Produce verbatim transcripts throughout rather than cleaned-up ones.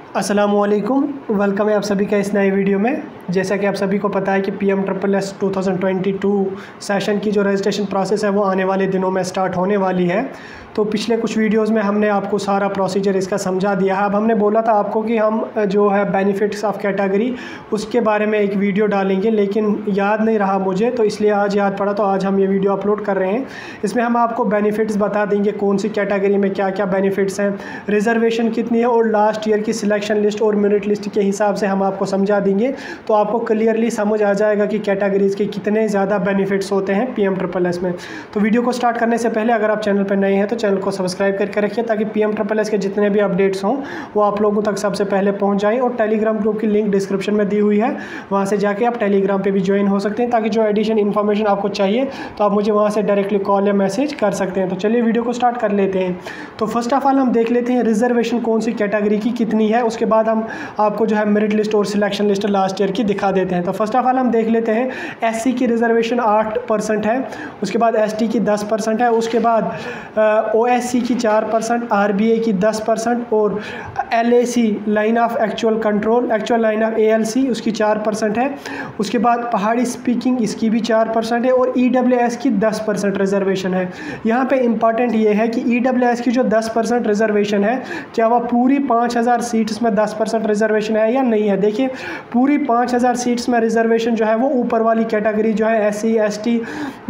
अस्सलामुअलैकुम, वेलकम है आप सभी का इस नए वीडियो में। जैसा कि आप सभी को पता है कि P M triple S two thousand twenty two session की जो रजिस्ट्रेशन प्रोसेस है वो आने वाले दिनों में स्टार्ट होने वाली है। तो पिछले कुछ वीडियोस में हमने आपको सारा प्रोसीजर इसका समझा दिया है। अब हमने बोला था आपको कि हम जो है बेनिफिट्स ऑफ कैटेगरी उसके बारे में एक वीडियो डालेंगे, लेकिन याद नहीं रहा मुझे, तो इसलिए आज याद पड़ा तो आज हम ये वीडियो अपलोड कर रहे हैं। इसमें हम आपको बेनिफिट्स बता देंगे, कौन सी कैटेगरी में क्या क्या बेनिफिट्स हैं, रिजर्वेशन कितनी है और लास्ट ईयर की सिलेक्शन लिस्ट और मेरिट लिस्ट के हिसाब से हम आपको समझा देंगे। तो आपको क्लियरली समझ आ जाएगा कि कैटेगरीज़ के कितने ज़्यादा बेनिफिट्स होते हैं पी एम ट्रिपल एस में। तो वीडियो को स्टार्ट करने से पहले अगर आप चैनल पर नए हैं तो चैनल को सब्सक्राइब करके रखिए, ताकि पी एम ट्रिपल एस के जितने भी अपडेट्स हों वो आप लोगों तक सबसे पहले पहुंच जाएं। और टेलीग्राम ग्रुप की लिंक डिस्क्रिप्शन में दी हुई है, वहां से जाके आप टेलीग्राम पे भी ज्वाइन हो सकते हैं, ताकि जो एडिशन इन्फॉर्मेशन आपको चाहिए तो आप मुझे वहां से डायरेक्टली कॉल या मैसेज कर सकते हैं। तो चलिए वीडियो को स्टार्ट कर लेते हैं। तो फर्स्ट ऑफ ऑल हम देख लेते हैं रिजर्वेशन कौन सी कैटेगरी की कितनी है, उसके बाद हम आपको जो है मेरिट लिस्ट और सिलेक्शन लिस्ट लास्ट ईयर की दिखा देते हैं। तो फर्स्ट ऑफ ऑल हम देख लेते हैं एस सी की रिजर्वेशन आठ परसेंट है, उसके बाद एस टी की दस परसेंट है, उसके बाद ओ एस सी की चार परसेंट, आर बी ए की दस परसेंट और L A C line of actual control actual line of A L C उसकी चार परसेंट है, उसके बाद पहाड़ी स्पीकिंग इसकी भी चार परसेंट है और ई डब्ल्यू एस की दस परसेंट रिजर्वेशन है। यहाँ पे इंपॉर्टेंट ये है कि ई डब्ल्यू एस की जो दस परसेंट रिजर्वेशन है, क्या वह पूरी पाँच हज़ार सीट्स में दस परसेंट रिजर्वेशन है या नहीं है। देखिए, पूरी पाँच हज़ार सीट्स में रिजर्वेशन जो है वो ऊपर वाली कैटेगरी जो है S C S T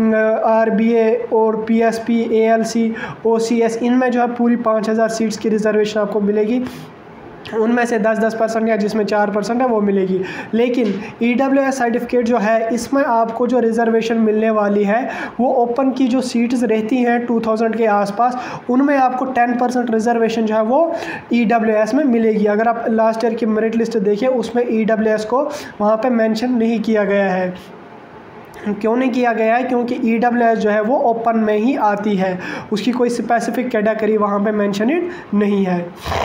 R B A और P S P A L C O C S, इनमें जो है पूरी पाँच हज़ार सीट्स की रिजर्वेशन आपको मिलेगी। उनमें से दस दस परसेंट या जिसमें चार परसेंट है वो मिलेगी। लेकिन ई डब्ल्यू एस सर्टिफिकेट जो है, इसमें आपको जो रिजर्वेशन मिलने वाली है वो ओपन की जो सीट्स रहती हैं टू थाउजेंड के आसपास, उनमें आपको टेन परसेंट रिजर्वेशन जो है वो ई डब्ल्यू एस में मिलेगी। अगर आप लास्ट ईयर की मेरिट लिस्ट देखिए, उसमें ई डब्ल्यू एस को वहाँ पे मेंशन नहीं किया गया है। क्यों नहीं किया गया है? क्योंकि ई डब्ल्यू एस जो है वो ओपन में ही आती है, उसकी कोई स्पेसिफिक कैटेगरी वहाँ पे मेंशनड नहीं है।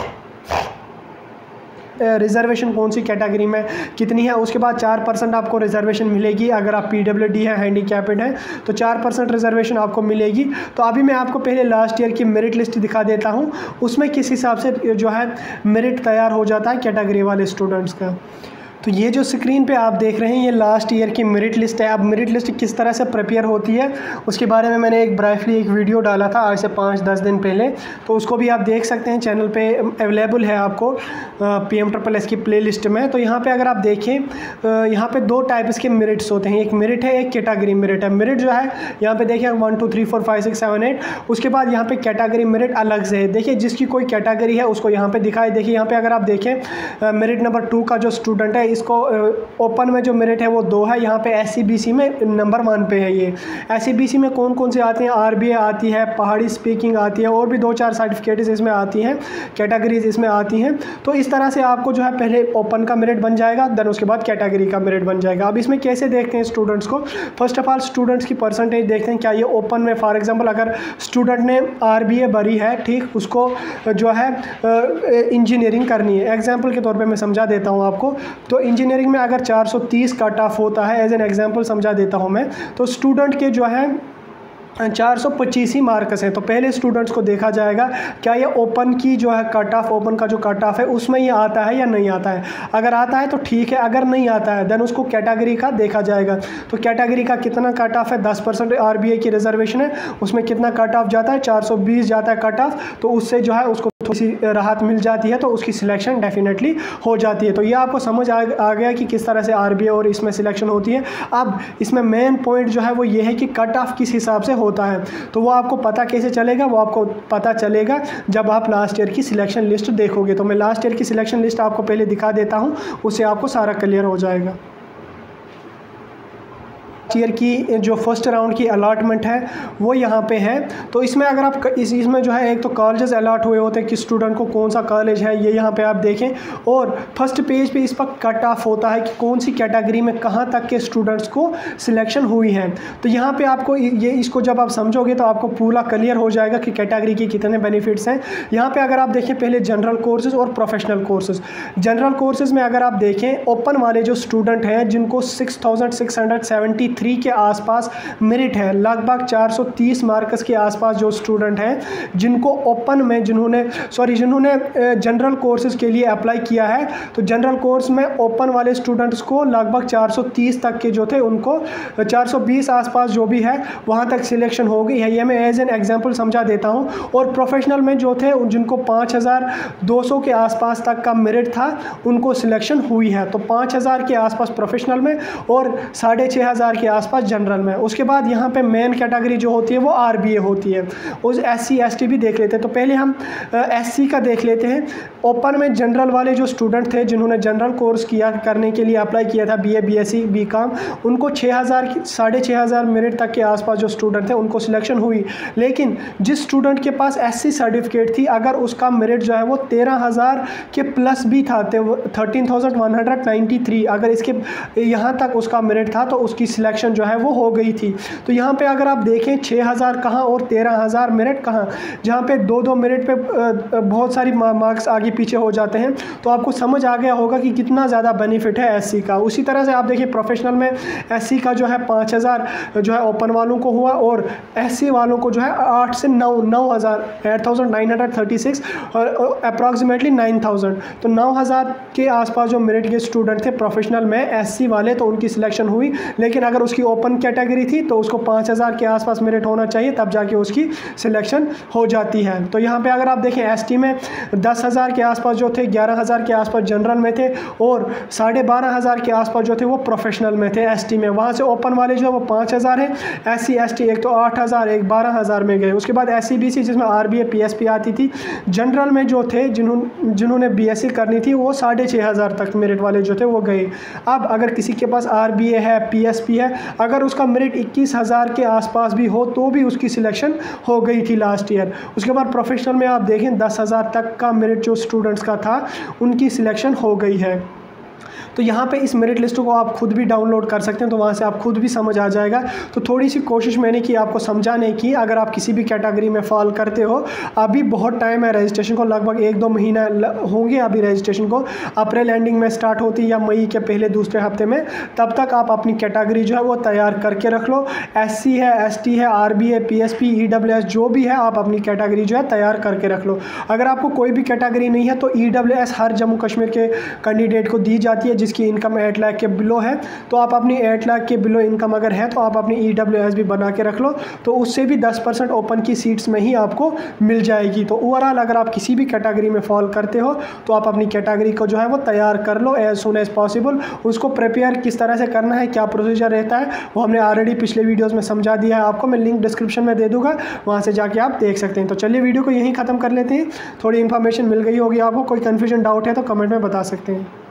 रिजर्वेशन कौन सी कैटेगरी में कितनी है, उसके बाद चार परसेंट आपको रिजर्वेशन मिलेगी। अगर आप पी डब्ल्यू डी है, हैंडीकैप्ड हैं, तो चार परसेंट रिजर्वेशन आपको मिलेगी। तो अभी मैं आपको पहले लास्ट ईयर की मेरिट लिस्ट दिखा देता हूँ, उसमें किस हिसाब से जो है मेरिट तैयार हो जाता है कैटेगरी वाले स्टूडेंट्स का। तो ये जो स्क्रीन पे आप देख रहे हैं ये लास्ट ईयर की मेरिट लिस्ट है। अब मेरिट लिस्ट किस तरह से प्रिपेयर होती है उसके बारे में मैंने एक ब्राइफली एक वीडियो डाला था आज से पाँच दस दिन पहले, तो उसको भी आप देख सकते हैं, चैनल पे अवेलेबल है आपको पी एम ट्रिपल एस की प्ले लिस्ट में। तो यहाँ पे अगर आप देखें, यहाँ पे दो टाइप्स के मेरिट्स होते हैं, एक मेरिट है, एक कैटेगरी मेरिट है। मेरिट जो है यहाँ पे देखिए one two three four five six seven eight, उसके बाद यहाँ पे कैटेगरी मेरिट अलग से है। देखिए, जिसकी कोई कैटेगरी है उसको यहाँ पे दिखाई। देखिए यहाँ पे अगर आप देखें मेरिट नंबर टू का जो स्टूडेंट है, इसको ओपन में जो मेरिट है वो दो है। यहाँ पे एस सी बी सी में नंबर वन पे है। ये एस सी बी सी में कौन कौन से आते हैं, आर बी ए आती है, पहाड़ी स्पीकिंग आती है और भी दो चार सर्टिफिकेट्स इसमें आती हैं, कैटेगरीज इसमें आती हैं। तो इस तरह से आपको जो है पहले ओपन का मेरिट बन जाएगा, देन उसके बाद कैटेगरी का मेरिट बन जाएगा। अब इसमें कैसे देखते हैं स्टूडेंट्स को, फर्स्ट ऑफ ऑल स्टूडेंट्स की परसेंटेज देखते हैं, क्या ये ओपन में, फॉर एग्जाम्पल अगर स्टूडेंट ने आर बी ए भरी है, ठीक, उसको जो है इंजीनियरिंग करनी है, एग्जाम्पल के तौर पर मैं समझा देता हूँ आपको। तो इंजीनियरिंग में अगर चार सौ तीस कट ऑफ होता है, एज एन एग्जांपल समझा देता हूं मैं, तो स्टूडेंट के जो है चार सौ पच्चीस ही मार्क्स हैं। तो पहले स्टूडेंट्स को देखा जाएगा क्या ये ओपन की जो है कट ऑफ, ओपन का जो कट ऑफ है उसमें ये आता है या नहीं आता है। अगर आता है तो ठीक है, अगर नहीं आता है देन उसको कैटेगरी का देखा जाएगा। तो कैटेगरी का कितना कट ऑफ है, दस परसेंट आर बी ए की रिजर्वेशन है, उसमें कितना कट ऑफ जाता है, चार सौ बीस जाता है कट ऑफ। तो उससे जो है उसको थोड़ी सी राहत मिल जाती है, तो उसकी सिलेक्शन डेफिनेटली हो जाती है। तो ये आपको समझ आ, आ गया कि किस तरह से आर बी ए और इसमें सिलेक्शन होती है। अब इसमें मेन पॉइंट जो है वो ये है कि कट ऑफ किस हिसाब से होता है। तो वो आपको पता कैसे चलेगा, वो आपको पता चलेगा जब आप लास्ट ईयर की सिलेक्शन लिस्ट देखोगे। तो मैं लास्ट ईयर की सिलेक्शन लिस्ट आपको पहले दिखा देता हूँ, उससे आपको सारा क्लियर हो जाएगा। ईयर की जो फर्स्ट राउंड की अलॉटमेंट है वो यहाँ पे है। तो इसमें अगर आप इस इसमें जो है एक तो कॉलेजेस अलॉट हुए होते हैं कि स्टूडेंट को कौन सा कॉलेज है, ये यहाँ पे आप देखें। और फर्स्ट पेज पे इस पर कट ऑफ होता है कि कौन सी कैटेगरी में कहाँ तक के स्टूडेंट्स को सिलेक्शन हुई है। तो यहाँ पे आपको ये इसको जब आप समझोगे तो आपको पूरा क्लियर हो जाएगा कि कैटेगरी के कितने बेनिफिट्स हैं। यहाँ पर अगर आप देखें पहले जनरल कोर्सेज और प्रोफेशनल कोर्सेज। जनरल कोर्सेज में अगर आप देखें ओपन वाले जो स्टूडेंट हैं जिनको six thousand six hundred seventy three के आसपास मेरिट है, लगभग चार सौ तीस मार्क्स के आसपास जो स्टूडेंट हैं जिनको ओपन में जिन्होंने सॉरी जिन्होंने जनरल कोर्सेज के लिए अप्लाई किया है, तो जनरल कोर्स में ओपन वाले स्टूडेंट्स को लगभग चार सौ तीस तक के जो थे उनको चार सौ बीस आसपास जो भी है वहाँ तक सिलेक्शन हो गई है। ये मैं एज एन एग्जांपल समझा देता हूँ। और प्रोफेशनल में जो थे जिनको पाँच हज़ार दो सौ के आसपास तक का मेरिट था उनको सिलेक्शन हुई है। तो पाँच हज़ार के आसपास प्रोफेशनल में और साढ़े छः हज़ार के आसपास जनरल में। उसके बाद यहाँ पे मेन कैटेगरी जो होती है वो आर बी ए होती है। उस एस सी एस टी भी देख लेते हैं। तो पहले हम एस सी का देख लेते हैं। ओपन में जनरल वाले जो स्टूडेंट थे जिन्होंने जनरल कोर्स किया करने के लिए अप्लाई किया था, B A B S C B com, उनको छः हज़ार साढ़े छः हज़ार मेरिट तक के आसपास जो स्टूडेंट थे उनको सिलेक्शन हुई। लेकिन जिस स्टूडेंट के पास एस सी सर्टिफिकेट थी, अगर उसका मेरिट जो है वो तेरह हज़ार के प्लस भी था, thirteen thousand one hundred ninety three, अगर इसके यहाँ तक उसका मेरिट था तो उसकी सिलेक्शन जो है वो हो गई थी। तो यहाँ पे अगर आप देखें छः हज़ार कहाँ और तेरह हज़ार मेरिट कहाँ, जहाँ पे दो दो मेरिट पे बहुत सारी मार्क्स आगे पीछे हो जाते हैं, तो आपको समझ आ गया होगा कि कितना ज़्यादा बेनिफिट है एससी का। उसी तरह से आप देखिए प्रोफेशनल में एससी का जो है पाँच हज़ार जो है ओपन वालों को हुआ और एससी वालों को जो है आठ से नौ नौ हज़ार eight thousand nine hundred thirty six और अप्रॉक्सीमेटली नाइन थाउजेंड, तो नौ हज़ार के आसपास जो मेरिट के स्टूडेंट थे प्रोफेशनल में एससी वाले, तो उनकी सिलेक्शन हुई। लेकिन अगर उसकी ओपन कैटेगरी थी तो उसको पाँच हज़ार के आसपास मेरिट होना चाहिए, तब जाके उसकी सिलेक्शन हो जाती है। तो यहाँ पे अगर आप देखें एसटी में दस हज़ार के आसपास जो थे, ग्यारह हज़ार के आसपास जनरल में थे और साढ़े बारह हज़ार के आसपास जो थे वो प्रोफेशनल में थे एसटी में। वहाँ से ओपन वाले जो है वो पाँच हज़ार है, एस सी एस टी एक तो आठ हज़ार एक बारह हज़ार में गए। उसके बाद एस सी बी सी जिसमें R B A P S P आती थी, जनरल में जो थे जिन्होंने जिन्होंने बी एस सी करनी थी वो साढ़े छः हज़ार तक मेरिट वाले जो थे वो गए। अब अगर किसी के पास आर बी ए है, पी एस पी है, अगर उसका मेरिट इक्कीस हज़ार के आसपास भी हो तो भी उसकी सिलेक्शन हो गई थी लास्ट ईयर। उसके बाद प्रोफेशनल में आप देखें दस हज़ार तक का मेरिट जो स्टूडेंट्स का था उनकी सिलेक्शन हो गई है। तो यहाँ पे इस मेरिट लिस्ट को आप खुद भी डाउनलोड कर सकते हैं, तो वहाँ से आप खुद भी समझ आ जाएगा। तो थोड़ी सी कोशिश मैंने की आपको समझाने की। अगर आप किसी भी कैटेगरी में फॉल करते हो, अभी बहुत टाइम है रजिस्ट्रेशन को, लगभग एक दो महीना होंगे अभी रजिस्ट्रेशन को। अप्रैल एंडिंग में स्टार्ट होती है या मई के पहले दूसरे हफ्ते में, तब तक आप अपनी कैटेगरी जो है वो तैयार करके रख लो। एस सी है, एस टी है, R B A, P S P, E W S जो भी है, आप अपनी कैटेगरी जो है तैयार करके रख लो। अगर आपको कोई भी कैटेगरी नहीं है तो ई डब्ल्यू एस हर जम्मू कश्मीर के कैंडिडेट को दी जाती है जिसकी इनकम आठ लाख के बिलो है। तो आप अपनी आठ लाख के बिलो इनकम अगर है तो आप अपनी ई डब्ल्यू एस भी बना के रख लो, तो उससे भी दस परसेंट ओपन की सीट्स में ही आपको मिल जाएगी। तो ओवरऑल अगर आप किसी भी कैटेगरी में फॉल करते हो तो आप अपनी कैटेगरी को जो है वो तैयार कर लो एज सुन एज पॉसिबल। उसको प्रिपेयर किस तरह से करना है, क्या प्रोसीजर रहता है, वो हमने ऑलरेडी पिछले वीडियोस में समझा दिया है आपको। मैं लिंक डिस्क्रिप्शन में दे दूंगा, वहाँ से जाके आप देख सकते हैं। तो चलिए वीडियो को यहीं ख़त्म कर लेते हैं। थोड़ी इन्फॉर्मेशन मिल गई होगी आपको। कोई कन्फ्यूजन डाउट है तो कमेंट में बता सकते हैं।